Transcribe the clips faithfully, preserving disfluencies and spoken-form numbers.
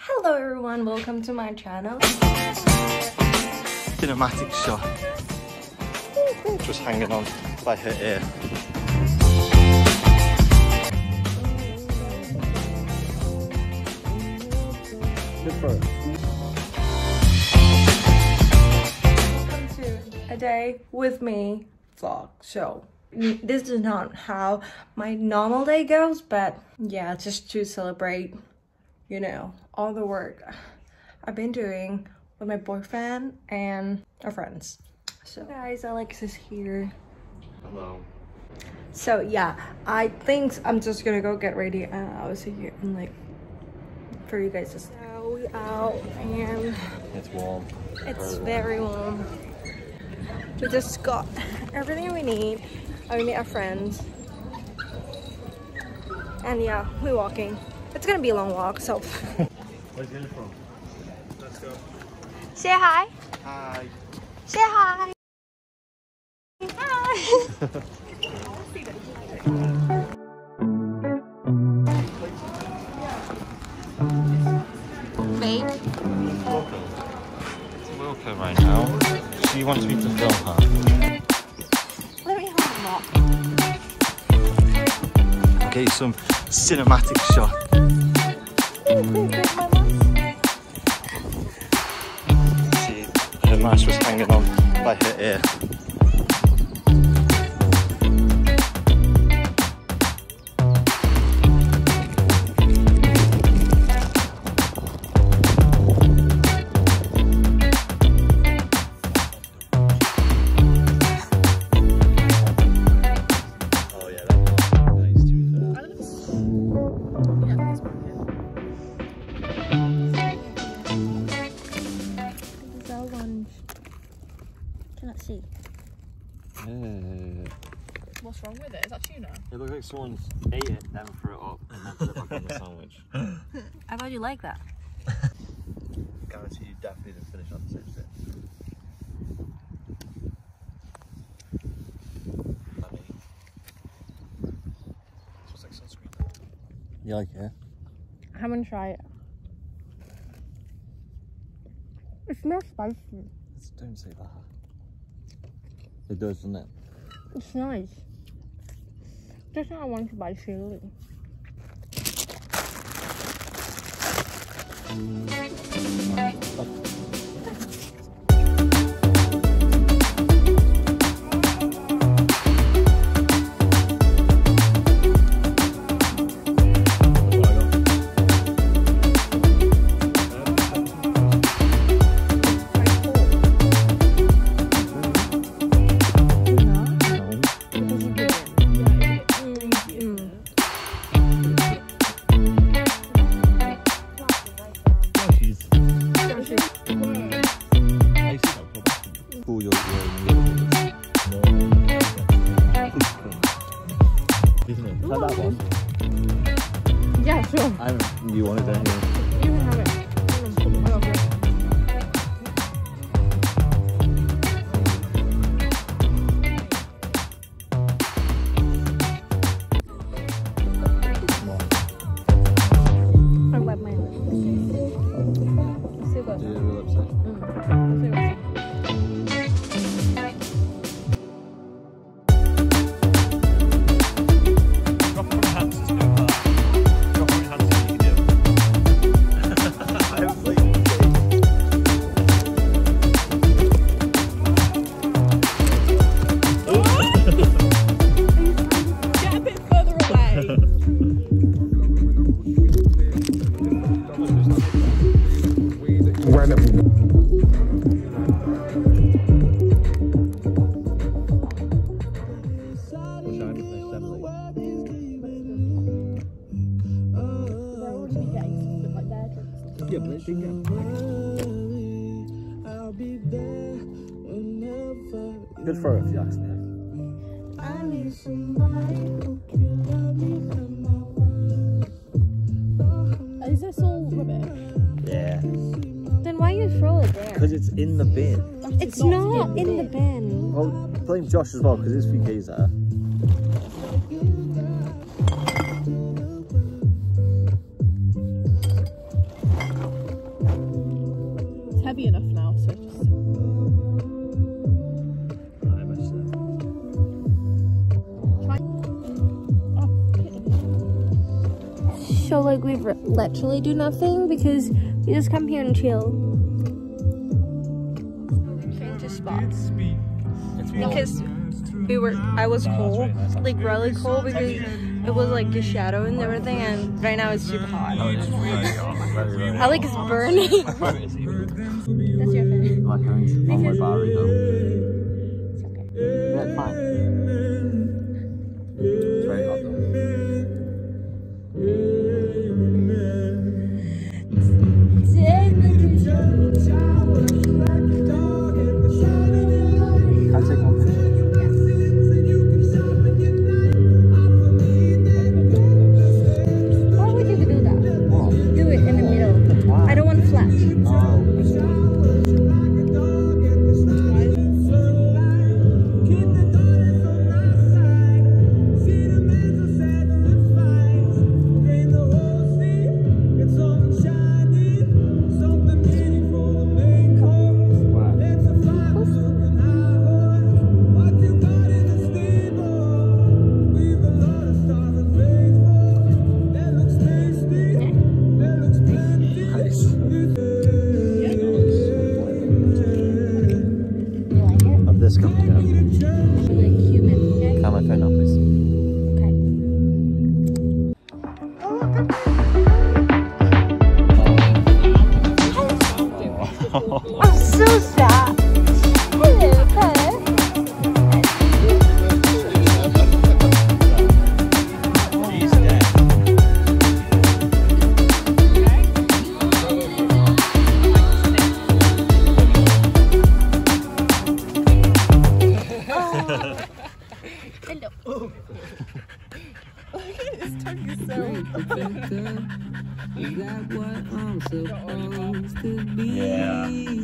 Hello everyone, welcome to my channel. Cinematic shot. Just hanging on by her ear. Good for her. Welcome to a day with me vlog show. This is not how my normal day goes, but yeah, just to celebrate, you know, all the work I've been doing with my boyfriend and our friends. So guys, Alex is here. Hello. So yeah, I think I'm just gonna go get ready and I'll see you in like for you guys to see. So we out and it's warm. It's very warm. We just got everything we need. I meet our friends. And yeah, we're walking. It's gonna be a long walk, so. Where's Lily from? Let's go. Say hi. Hi. Say hi. Hi. Babe. Welcome. It's Wilco right now. She wants me to film her. Let me hold them up. Okay, some cinematic shot. See, her mask was hanging on by her ear. Cannot see. Yeah. What's wrong with it? Is that tuna? It looks like someone's ate it, then threw it up, and then put it back on the sandwich. I thought you like that. Guarantee you definitely didn't finish on the same day. It's like sunscreen. You like it? I'm gonna try it. It smells spicy. Don't say that. It does, doesn't it? It's nice. Just not want to buy chili. Have that one? Yeah, sure. I don't, you want it, don't you? You can have it. I love it. I wet my lips. Super. Do you have your lipstick? Mm. Super. Yeah, but let's drink it. Good for her if you ask me. I need somebody who can love me from my worst. Is this all rubbish? Yeah. Then why you throw it there? Because it's in the bin. It's, it's not, not in the bin. Well, blame Josh as well, because it's Incase there. heavy enough now to just... So like we've literally do nothing because we just come here and chill. Change the spots because we were. I was cold, like really cold because it was like a shadow and everything, and right now it's super hot. Oh, it's really hot. Very, very I like it's burning. That's your favorite. Like on my bar, you know. It's okay. Yeah, it's fine. It's very hot though. Can I take one picture? Why would you do that? What? Do it in the middle. Why? I don't want flash. Oh. This comes together. Like human. Okay. Can I have my phone now, please? Okay. I'm so sad. Hello, pet. He's dead. Hello. His tongue is so... Is that what I'm supposed to be? Yeah.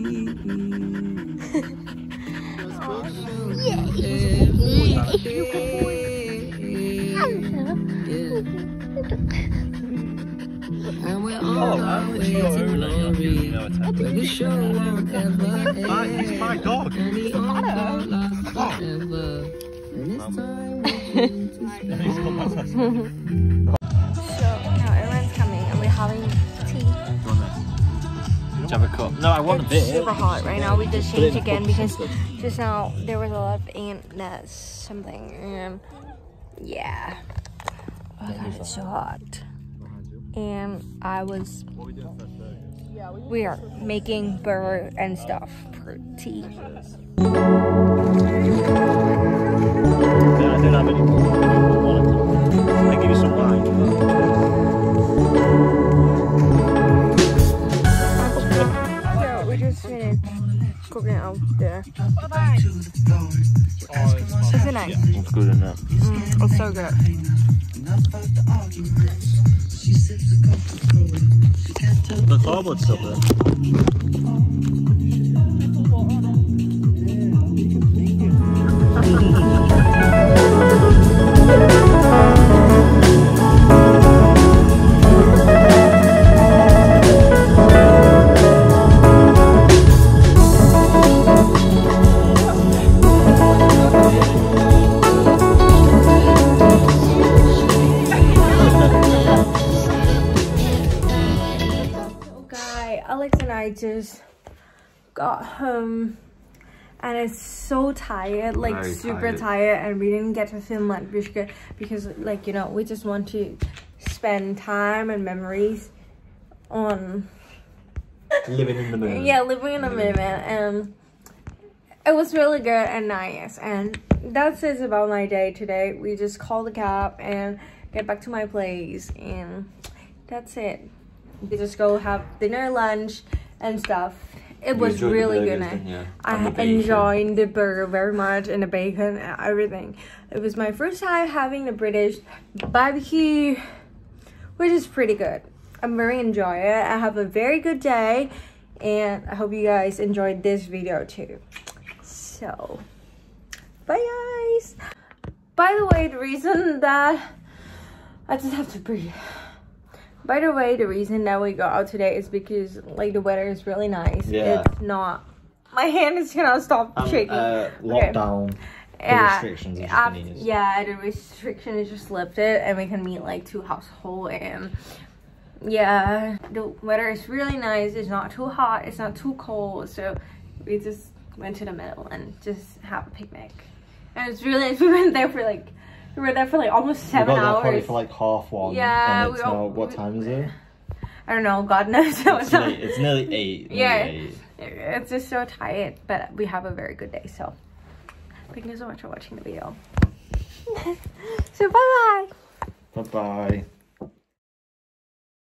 And we're Oh, on I our way literally got to over that. You're not giving me glory. no attention. But the show won't ever end. Hi, it's my dog. And the encore lasts forever. And it's time to He's called my sister. So now everyone's coming and we're having tea. Do you have a cup? No, I want a bit. It's super hot right now. We just changed again because just now there was a lot of ant something and yeah. Oh my god, it's so hot. And I was we are making burger and stuff for tea. Yeah, I don't have any. I'll give you some wine. So we just finished cooking out there. It's nice. It's good, isn't it? Mm, it's so good. The cardboard's still there. Alex and I just got home and it's so tired, like Very super tired. tired, and we didn't get to film much because, because like, you know, we just want to spend time and memories on Living in the moment. yeah, living in the moment, and it was really good and nice. And that's it about my day today. We just called the cab and get back to my place, and that's it. We just go have dinner, lunch, and stuff. It You was enjoyed the really burgers, good. didn't you? I And the bacon. enjoyed the burger very much, and the bacon and everything. It was my first time having the British barbecue, which is pretty good. I'm very enjoy it. I have a very good day, and I hope you guys enjoyed this video too. So, bye guys. By the way, the reason that I just have to breathe. By the way, the reason that we go out today is because like the weather is really nice. Yeah. It's not. My hand is gonna stop Um, shaking. uh, Okay. lockdown. Yeah. The restrictions have Af- just been eased. yeah, the restriction is just lifted, and we can meet like two household. And yeah, the weather is really nice. It's not too hot. It's not too cold. So we just went to the middle and just have a picnic. And it's really nice. We went there for like. We were there for like almost seven we got there hours. probably for like half one. Yeah, And it's we all- now, what we- time is it? I don't know. God knows. It's, nearly, it's nearly eight. Nearly Yeah. eight. It's just so tired, but we have a very good day. So thank you so much for watching the video. So bye bye. Bye bye.